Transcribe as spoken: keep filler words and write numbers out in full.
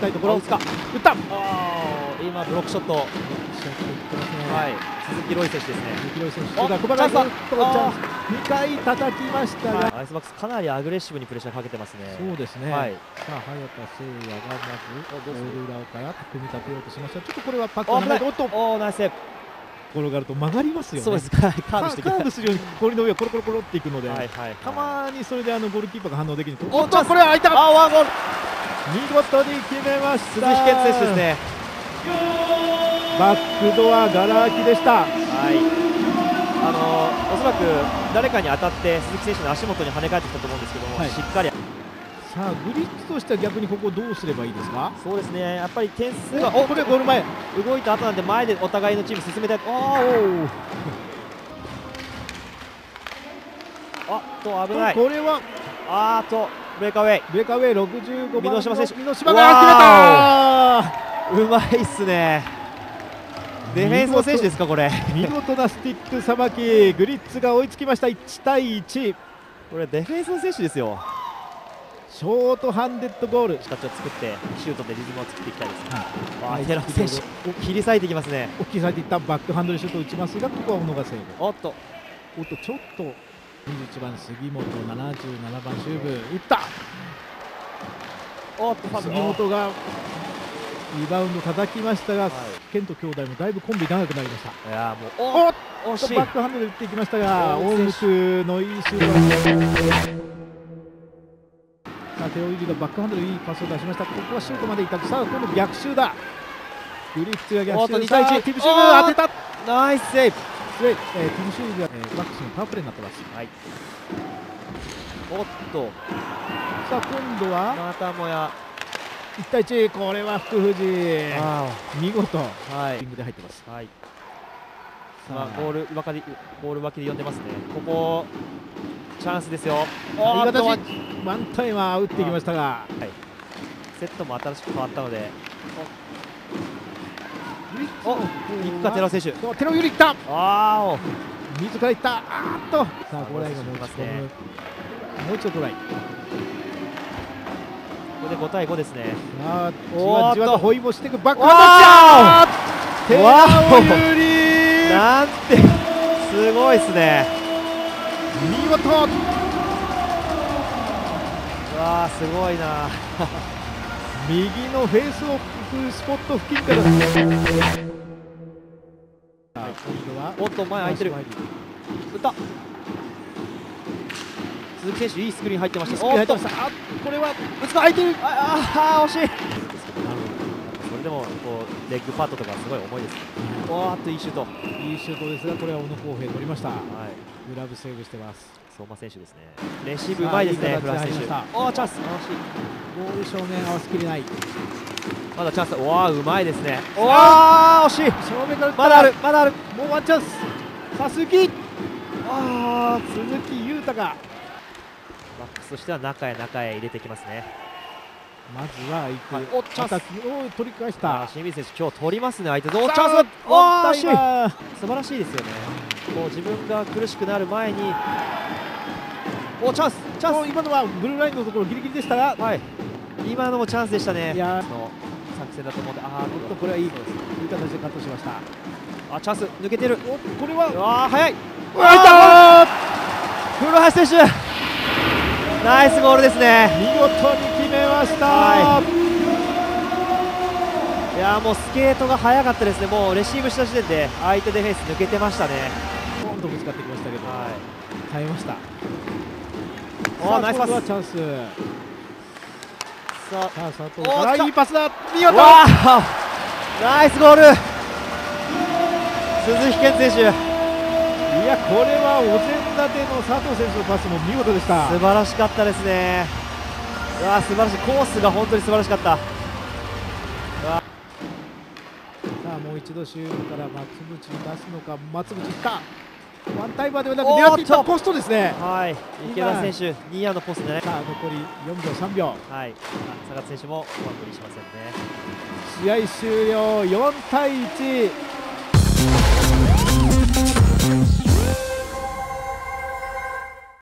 たいところ。打った。 今ブロックショット。はい。鈴木ロイ選手ですね。 鈴木ロイ選手。そうだ、小林さん。にかい叩きましたが、 アイスバックスかなりアグレッシブにプレッシャーかけてますね。 そうですね。 はい。 さあ早田誠也がまずボール裏から組み立てようとしました。ちょっとこれはパックがないと、おっと、 おおナイスセーブ。 転がると曲がりますよね。 そうです。カーブしてカーブするように氷の上をコロコロコロっていくので、 たまにそれであのゴールキーパーが反応できると、おっとこれは開いた。 あワンゴール。 見事に決めました。 鈴木健選手ですね。 バックドアがら空きでした。 はい。あのおそらく誰かに当たって鈴木選手の足元に跳ね返ってきたと思うんですけども、はい、しっかり。 さあグリッツとしては逆にここどうすればいいですか。 そうですね。やっぱり点数がおこれゴール前動いた後なんで前でお互いのチーム進めたい。あおあと危ない。 これはあーとブレイクアウェイブレイクアウェイろくじゅうごばんの箕島選手。 箕島が決めた。 うまいっすね。ディフェンスの選手ですかこれ。 見事なスティックさばき。グリッツが追いつきました。いちたいいち。 これディフェンスの選手ですよ。 ショートハンデッドゴール。 形を作ってシュートでリズムを作っていきたいですね。 はい、 寺選手切り裂いていきますね。 切り裂いていったバックハンドルシュートを打ちますが、ここは小野がセーブ。 おっとおっとちょっとにじゅういちばん杉本、ななじゅうななばんシューブ打った。 おっと杉本がリバウンド叩きましたが、はい、ケント兄弟もだいぶコンビ長くなりました。 いやもうおおっとバックハンドル打っていきましたが、大向のいいシュート。さあテオイリがバックハンドルいいパスを出しました。ここはシュートまでいった。さあ今度逆襲だ。グリッツが逆襲。 にたいいち。 ティムシューブ当てた。 ナイスセーブ。 えー、ティムシューブが、えー、バックスのパワープレーになってます。 はい。おっとさあ今度はまたもやいちたいいち。これは福藤見事はいリングで入ってます。 はい。さあゴール脇でゴール脇で呼んでますね。ここチャンスですよ。 いい形。ワンタイマー打っていきましたが、はい、 セットも新しく変わったので、おおいくか寺尾選手。 寺尾よりいった。ああ自らいった。あーっとさあゴーライが持ち込む。もう一度トライ。ここでごたいごですね。 さあじわじわとホイボしていくバックハンド。寺尾有利。 なんてすごいですね。 見事。 わあすごいな。 右のフェイスオフスポット付近から。 おっと前空いてる。打った。鈴木選手いいスクリーン入ってました。 おっとあこれは打つか空いてる。ああ惜しい。それでもこうレッグパッドとかすごい重いです。おーっといいシュート。 いいシュートですが、これは小野康平取りました。はい。グラブセーブしてます。 相馬選手ですね。レシーブうまいですね。フランス選手。おーチャンス。 ゴール正面合わせきれない。 まだチャンス。わあうまいですね。おー惜しい。 正面からまだあるまだある。 もうワンチャンス。さあ鈴木。ああ鈴木裕太が。 バックスとしては中へ中へ入れてきますね。 まずは行く。 おチャンス。 お取り返した。 清水選手今日取りますね相手。おチャンス。おー惜しい。素晴らしいですよね。こう自分が苦しくなる前に。おチャンスチャンス。 今のはブルーラインのところギリギリでしたが、 はい、今のもチャンスでしたね。 いやの作戦だと思うんで、ああとこれはいいいい形でカットしました。 あチャンス抜けてる。 おこれはあ早い。 あ古橋選手ナイスゴールですね。 見事に決めました。 はい、いやもうスケートが速かったですね。もうレシーブした時点で相手ディフェンス抜けてましたね。 ポンとぶつかってきましたけど、はい、耐えました。 おナイスパス。 チャンス。さあ佐藤からいいパスだ。見事。 ナイスゴール鈴木健選手。 いやこれはお膳立ての佐藤選手のパスも見事でした。 素晴らしかったですね。うわ素晴らしい。コースが本当に素晴らしかった。さあもう一度シュートから松渕に出すのか。松渕いった。ワンタイマーではなく狙っていったポストですね。 はい、池田選手ニーヤーのポストじゃない。 さあ残りよんびょうさんびょう。 はい、坂田選手もうまくリしませんね。 試合終了よんたいいち。